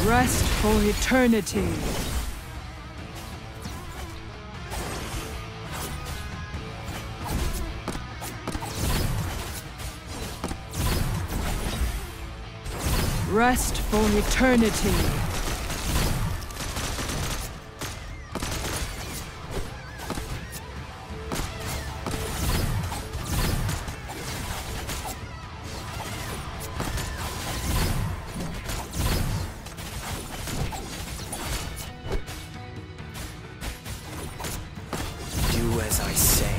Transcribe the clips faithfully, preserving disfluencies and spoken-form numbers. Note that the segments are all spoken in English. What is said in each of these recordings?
Rest for eternity. Rest for eternity. Do as I say.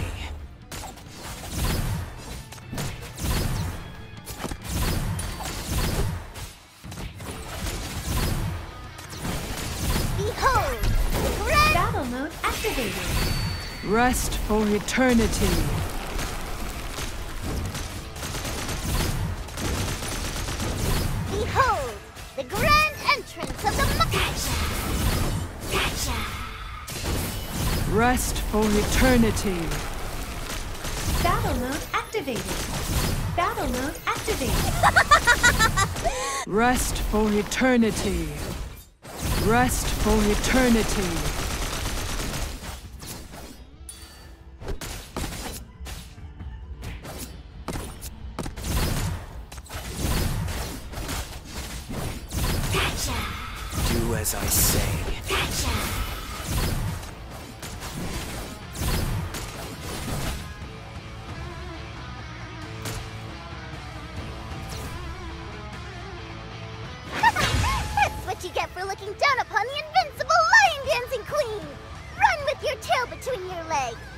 Behold! Grand Battle mode activated. Rest for eternity. Behold! The grand entrance of the Ma- Gotcha! Gotcha! Rest for eternity. Battle mode activated. Battle mode activated. Rest for eternity. Rest for eternity. Gotcha! Do as I say. Gotcha! That's what you get for looking down upon the invincible lion dancing queen! Run with your tail between your legs!